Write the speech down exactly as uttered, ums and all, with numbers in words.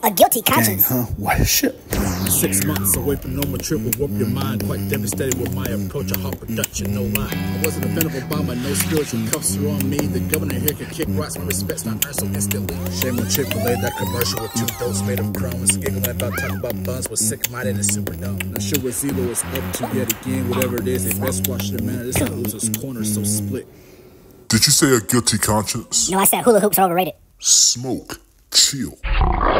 A guilty conscience. Dang, huh? What shit? Six months away from normal trip will warp your mind. Quite devastated with my approach of hot production, no lie. I wasn't offended by my no spiritual cuffs are on me. The governor here could kick rocks, my respect's not earned so instantly. Shame on Chick-fil-A, that commercial with two doses made of chrome. Was giggling about talking about buns, was sick-minded and Superdome. Not sure what Zelo is up to yet again. Whatever it is, they best watch the man. This is loser's corner, so split. Did you say a guilty conscience? No, I said hula hoops are overrated. Smoke. Chill.